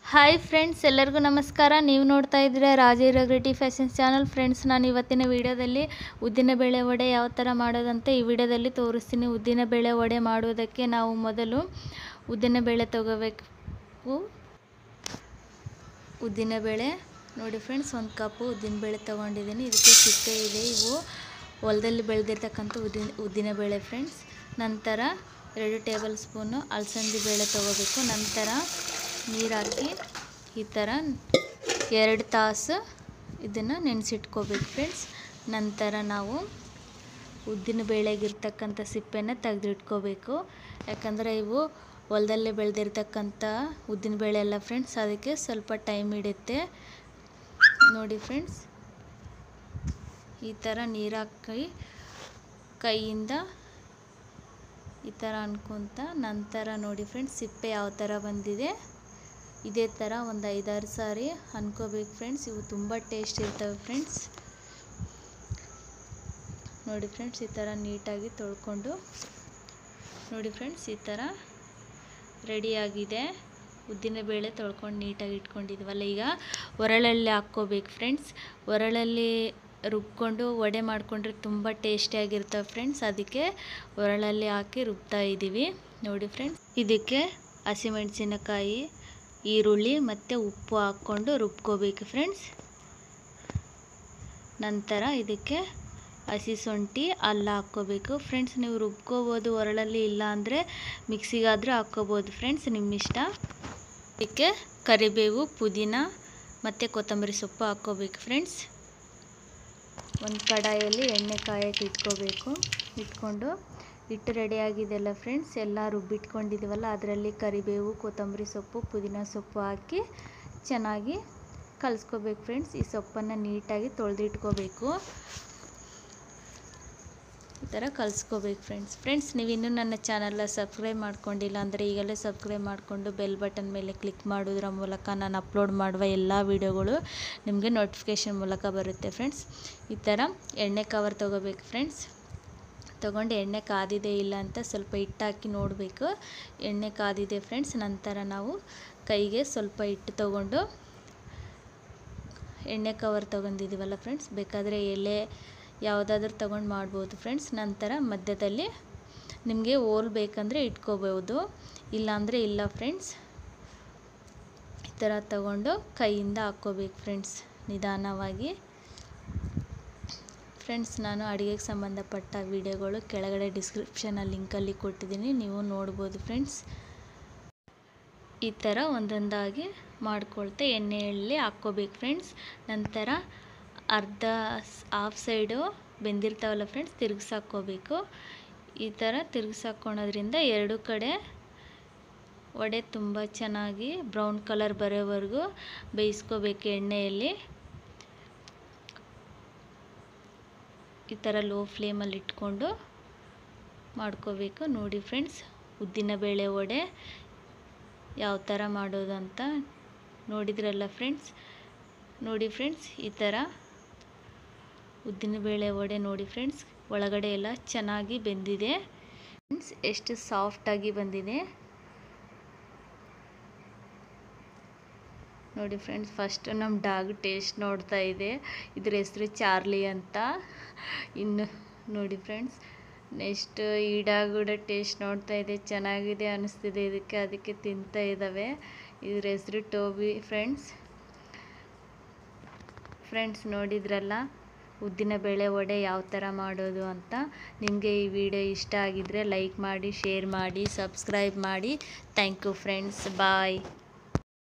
Hi friends, ಎಲ್ಲರಿಗೂ ನಮಸ್ಕಾರ. ನೀವು ನೋಡ್ತಾ ಇದ್ದೀರಾ ರಾಜೀವ್ ಫ್ಯಾಷನ್ ಚಾನಲ್. ಫ್ರೆಂಡ್ಸ್, ನಾನು ಇವತ್ತಿನ ವಿಡಿಯೋದಲ್ಲಿ ಉದ್ದಿನಬೇಳೆ ವಡೆ ಯಾವ ಥರ ಮಾಡೋದಂತ ಈ ವಿಡಿಯೋದಲ್ಲಿ ತೋರಿಸ್ತೀನಿ. ಉದ್ದಿನಬೇಳೆ ವಡೆ ಮಾಡುವುದಕ್ಕೆ ನಾವು ಮೊದಲು ಉದ್ದಿನಬೇಳೆ ತಗೋಬೇಕು. ಉದ್ದಿನಬೇಳೆ ನೋಡಿ ಫ್ರೆಂಡ್ಸ್, 1 ಕಪ್ ಉದ್ದಿನಬೇಳೆ ತೊಗೊಂಡಿದ್ದೀನಿ. ಇದಕ್ಕೆ ಸಿಪ್ಪೆ ಇದೆ. ಇವು ಹೊಲದಲ್ಲಿ ಬೆಳೆದಿರ್ತಕ್ಕಂಥ ಉದ್ದಿನಬೇಳೆ ಫ್ರೆಂಡ್ಸ್. ನಂತರ 2 ಟೇಬಲ್ ಸ್ಪೂನು ಅಲಸಂದಿ ಬೇಳೆ ತೊಗೋಬೇಕು. ನಂತರ ನೀರು ಹಾಕಿ ಈ ಥರ 2 ತಾಸು ಇದನ್ನು ನೆನೆಸಿಟ್ಕೋಬೇಕು ಫ್ರೆಂಡ್ಸ್. ನಂತರ ನಾವು ಉದ್ದಿನ ಬೇಳೆಗಿರ್ತಕ್ಕಂಥ ಸಿಪ್ಪೆನ ತೆಗೆದಿಟ್ಕೋಬೇಕು. ಯಾಕಂದರೆ ಇವು ಹೊಲದಲ್ಲೇ ಬೆಳೆದಿರ್ತಕ್ಕಂಥ ಉದ್ದಿನ ಬೇಳೆ ಎಲ್ಲ ಫ್ರೆಂಡ್ಸ್, ಅದಕ್ಕೆ ಸ್ವಲ್ಪ ಟೈಮ್ ಹಿಡಿಯುತ್ತೆ. ನೋಡಿ ಫ್ರೆಂಡ್ಸ್, ಈ ಥರ ನೀರು ಹಾಕಿ ಕೈಯಿಂದ ಈ ಥರ ಅನ್ಕೊತ ನಂತರ ನೋಡಿ ಫ್ರೆಂಡ್ಸ್, ಸಿಪ್ಪೆ ಯಾವ ಥರ ಬಂದಿದೆ ಇದೇ ಥರ ಒಂದು 5-6 ಸಾರಿ ಅನ್ಕೋಬೇಕು ಫ್ರೆಂಡ್ಸ್. ಇವು ತುಂಬ ಟೇಸ್ಟ್ ಇರ್ತವೆ ಫ್ರೆಂಡ್ಸ್. ನೋಡಿ ಫ್ರೆಂಡ್ಸ್, ಈ ಥರ ನೀಟಾಗಿ ತೊಳ್ಕೊಂಡು ನೋಡಿ ಫ್ರೆಂಡ್ಸ್, ಈ ಥರ ರೆಡಿಯಾಗಿದೆ. ಉದ್ದಿನಬೇಳೆ ತೊಳ್ಕೊಂಡು ನೀಟಾಗಿ ಇಟ್ಕೊಂಡಿದ್ವಲ್ಲ, ಈಗ ಒರಳಲ್ಲಿ ಹಾಕ್ಕೋಬೇಕು ಫ್ರೆಂಡ್ಸ್. ಒರಳಲ್ಲಿ ರುಬ್ಕೊಂಡು ವಡೆ ಮಾಡಿಕೊಂಡ್ರೆ ತುಂಬ ಟೇಸ್ಟಿಯಾಗಿರ್ತವೆ ಫ್ರೆಂಡ್ಸ್. ಅದಕ್ಕೆ ಒರಳಲ್ಲಿ ಹಾಕಿ ರುಬ್ತಾ ಇದ್ದೀವಿ. ನೋಡಿ ಫ್ರೆಂಡ್ಸ್, ಇದಕ್ಕೆ ಹಸಿಮೆಣಸಿನಕಾಯಿ, ಈರುಳ್ಳಿ ಮತ್ತು ಉಪ್ಪು ಹಾಕ್ಕೊಂಡು ರುಬ್ಕೋಬೇಕು ಫ್ರೆಂಡ್ಸ್. ನಂತರ ಇದಕ್ಕೆ ಹಸಿ ಶುಂಠಿ ಅಲ್ಲ ಹಾಕ್ಕೋಬೇಕು ಫ್ರೆಂಡ್ಸ್. ನೀವು ರುಬ್ಕೋಬೋದು ಒರಳಲ್ಲಿ, ಇಲ್ಲ ಅಂದರೆ ಮಿಕ್ಸಿಗಾದರೂ ಹಾಕ್ಕೋಬೋದು ಫ್ರೆಂಡ್ಸ್, ನಿಮ್ಮ ಇಷ್ಟ. ಇದಕ್ಕೆ ಕರಿಬೇವು, ಪುದೀನ ಮತ್ತು ಕೊತ್ತಂಬರಿ ಸೊಪ್ಪು ಹಾಕ್ಕೋಬೇಕು ಫ್ರೆಂಡ್ಸ್. ಒಂದು ಕಡಾಯಲ್ಲಿ ಎಣ್ಣೆ ಕಾಯಕ್ಕೆ ಇಟ್ಕೊಂಡು ಹಿಟ್ಟು ರೆಡಿಯಾಗಿದೆಯಲ್ಲ ಫ್ರೆಂಡ್ಸ್, ಎಲ್ಲ ರುಬ್ಬಿಟ್ಕೊಂಡಿದ್ದೀವಲ್ಲ, ಅದರಲ್ಲಿ ಕರಿಬೇವು, ಕೊತ್ತಂಬರಿ ಸೊಪ್ಪು, ಪುದೀನ ಸೊಪ್ಪು ಹಾಕಿ ಚೆನ್ನಾಗಿ ಕಲಿಸ್ಕೋಬೇಕು ಫ್ರೆಂಡ್ಸ್. ಈ ಸೊಪ್ಪನ್ನು ನೀಟಾಗಿ ತೊಳೆದಿಟ್ಕೋಬೇಕು. ಈ ಥರ ಕಲಿಸ್ಕೋಬೇಕು ಫ್ರೆಂಡ್ಸ್. ನೀವು ಇನ್ನೂ ನನ್ನ ಚಾನಲ್ನ ಸಬ್ಸ್ಕ್ರೈಬ್ ಮಾಡ್ಕೊಂಡಿಲ್ಲ ಅಂದರೆ ಈಗಲೇ ಸಬ್ಸ್ಕ್ರೈಬ್ ಮಾಡಿಕೊಂಡು ಬೆಲ್ ಬಟನ್ ಮೇಲೆ ಕ್ಲಿಕ್ ಮಾಡೋದ್ರ ಮೂಲಕ ನಾನು ಅಪ್ಲೋಡ್ ಮಾಡುವ ಎಲ್ಲ ವೀಡಿಯೋಗಳು ನಿಮಗೆ ನೋಟಿಫಿಕೇಷನ್ ಮೂಲಕ ಬರುತ್ತೆ ಫ್ರೆಂಡ್ಸ್. ಈ ಥರ ಎಣ್ಣೆ ಕವರ್ ತೊಗೋಬೇಕು ಫ್ರೆಂಡ್ಸ್. ತೊಗೊಂಡು ಎಣ್ಣೆ ಕಾದಿದೆ ಇಲ್ಲ ಅಂತ ಸ್ವಲ್ಪ ಹಿಟ್ಟು ಹಾಕಿ ನೋಡಬೇಕು. ಎಣ್ಣೆ ಕಾದಿದೆ ಫ್ರೆಂಡ್ಸ್. ನಂತರ ನಾವು ಕೈಗೆ ಸ್ವಲ್ಪ ಹಿಟ್ಟು ತೊಗೊಂಡು ಎಣ್ಣೆ ಕವರ್ ತೊಗೊಂಡಿದ್ದೀವಲ್ಲ ಫ್ರೆಂಡ್ಸ್, ಬೇಕಾದರೆ ಎಲೆ ಯಾವುದಾದ್ರೂ ತೊಗೊಂಡು ಮಾಡ್ಬೋದು ಫ್ರೆಂಡ್ಸ್. ನಂತರ ಮಧ್ಯದಲ್ಲಿ ನಿಮಗೆ ಹೋಲ್ ಬೇಕಂದರೆ ಇಟ್ಕೋಬೋದು, ಇಲ್ಲಾಂದರೆ ಇಲ್ಲ ಫ್ರೆಂಡ್ಸ್. ಈ ಥರ ತೊಗೊಂಡು ಕೈಯಿಂದ ಹಾಕ್ಕೋಬೇಕು ಫ್ರೆಂಡ್ಸ್, ನಿಧಾನವಾಗಿ. ಫ್ರೆಂಡ್ಸ್, ನಾನು ಅಡುಗೆಗೆ ಸಂಬಂಧಪಟ್ಟ ವಿಡಿಯೋಗಳು ಕೆಳಗಡೆ ಡಿಸ್ಕ್ರಿಪ್ಷನಲ್ಲಿ ಲಿಂಕಲ್ಲಿ ಕೊಟ್ಟಿದ್ದೀನಿ, ನೀವು ನೋಡ್ಬೋದು ಫ್ರೆಂಡ್ಸ್. ಈ ಥರ ಒಂದೊಂದಾಗಿ ಮಾಡ್ಕೊಳ್ತಾ ಎಣ್ಣೆಯಲ್ಲಿ ಹಾಕ್ಕೋಬೇಕು ಫ್ರೆಂಡ್ಸ್. ನಂತರ ಹಾಫ್ ಸೈಡು ಬೆಂದಿರ್ತಾವಲ್ಲ ಫ್ರೆಂಡ್ಸ್, ತಿರುಗಿಸಾಕ್ಕೋಬೇಕು. ಈ ಥರ ತಿರುಗಿಸಾಕ್ಕೊಳೋದ್ರಿಂದ 2 ಕಡೆ ವಡೆ ತುಂಬ ಚೆನ್ನಾಗಿ ಬ್ರೌನ್ ಕಲರ್ ಬರೋವರೆಗೂ ಬೇಯಿಸ್ಕೋಬೇಕು ಎಣ್ಣೆಯಲ್ಲಿ. ಈ ಥರ ಲೋ ಫ್ಲೇಮಲ್ಲಿ ಇಟ್ಕೊಂಡು ಮಾಡ್ಕೋಬೇಕು. ನೋಡಿ ಫ್ರೆಂಡ್ಸ್, ಉದ್ದಿನಬೇಳೆ ವಡೆ ಯಾವ ಥರ ಮಾಡೋದು ಅಂತ ನೋಡಿದ್ರಲ್ಲ ಫ್ರೆಂಡ್ಸ್. ನೋಡಿ ಫ್ರೆಂಡ್ಸ್, ಈ ಥರ ಉದ್ದಿನಬೇಳೆ ವಡೆ ನೋಡಿ ಫ್ರೆಂಡ್ಸ್, ಒಳಗಡೆ ಎಲ್ಲ ಚೆನ್ನಾಗಿ ಬೆಂದಿದೆ ಫ್ರೆಂಡ್ಸ್. ಎಷ್ಟು ಸಾಫ್ಟಾಗಿ ಬಂದಿದೆ ನೋಡಿ ಫ್ರೆಂಡ್ಸ್. ಫಸ್ಟು ನಮ್ಮ ಡಾಗ್ ಟೇಸ್ಟ್ ನೋಡ್ತಾ ಇದೆ. ಇದ್ರ ಹೆಸರು ಚಾರ್ಲಿ ಅಂತ. ಇನ್ನು ನೋಡಿ ಫ್ರೆಂಡ್ಸ್, ನೆಕ್ಸ್ಟ್ ಈ ಡಾಗ್ ಕೂಡ ಟೇಸ್ಟ್ ನೋಡ್ತಾ ಇದೆ, ಚೆನ್ನಾಗಿದೆ ಅನ್ನಿಸ್ತಿದೆ ಅದಕ್ಕೆ ತಿಂತಾ ಇದ್ದಾವೆ. ಇದ್ರ ಹೆಸರು ಟೋಬಿ ಫ್ರೆಂಡ್ಸ್. ನೋಡಿದ್ರಲ್ಲ ಉದ್ದಿನಬೇಳೆ ವಡೆ ಯಾವ ಥರ ಮಾಡೋದು ಅಂತ. ನಿಮಗೆ ಈ ವಿಡಿಯೋ ಇಷ್ಟ ಆಗಿದ್ದರೆ ಲೈಕ್ ಮಾಡಿ, ಶೇರ್ ಮಾಡಿ, ಸಬ್ಸ್ಕ್ರೈಬ್ ಮಾಡಿ. Thank you friends. ಬಾಯ್.